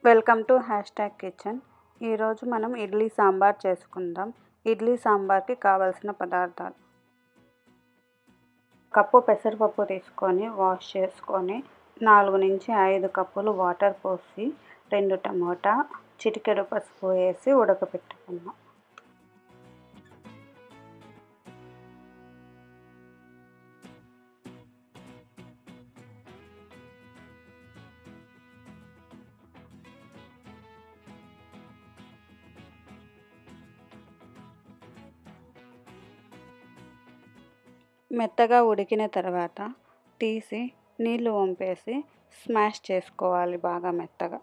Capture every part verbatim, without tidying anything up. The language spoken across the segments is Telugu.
Welcome to hashtag kitchen. ఈరోజు మనం ఇడ్లీ సాంబార్ చేసుకుందాం. ఇడ్లీ సాంబార్కి కావాల్సిన పదార్థాలు: కప్పు పెసరపప్పు తీసుకొని వాష్ చేసుకొని నాలుగు నుంచి ఐదు కప్పులు వాటర్ పోసి రెండు టమోటా చిటికెడు పసుపు వేసి ఉడకపెట్టుకున్నాం. మెత్తగా ఉడికిన తర్వాత తీసి నీళ్లు వంపేసి స్మాష్ చేసుకోవాలి బాగా మెత్తగా.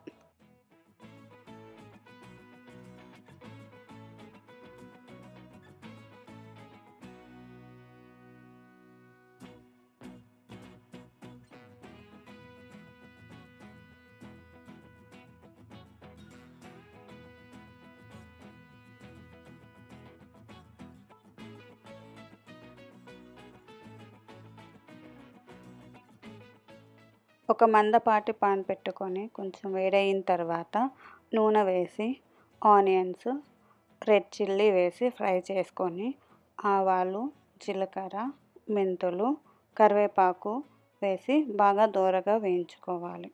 ఒక మందపాటి పాన్ పెట్టుకొని కొంచెం వేడైన తర్వాత నూనె వేసి ఆనియన్స్ రెడ్ చిల్లీ వేసి ఫ్రై చేసుకొని ఆవాలు జీలకర్ర మెంతులు కరివేపాకు వేసి బాగా దోరగా వేయించుకోవాలి.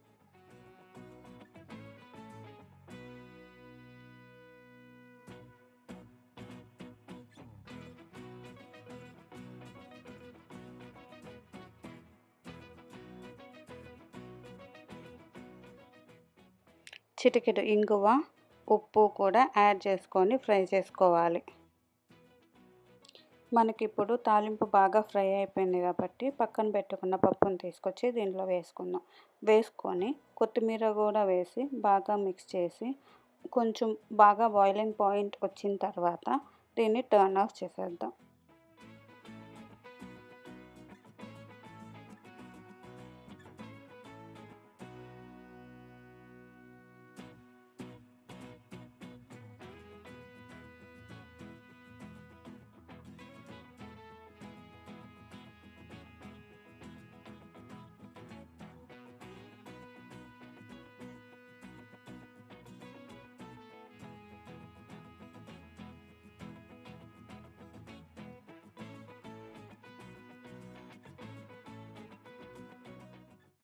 చిటికెడు ఇంగువ ఉప్పు కూడా యాడ్ చేసుకొని ఫ్రై చేసుకోవాలి. మనకిప్పుడు తాలింపు బాగా ఫ్రై అయిపోయింది కాబట్టి పక్కన పెట్టుకున్న పప్పును తీసుకొచ్చి దీంట్లో వేసుకుందాం. వేసుకొని కొత్తిమీర కూడా వేసి బాగా మిక్స్ చేసి కొంచెం బాగా బాయిలింగ్ పాయింట్ వచ్చిన తర్వాత దీన్ని టర్న్ ఆఫ్ చేసేద్దాం.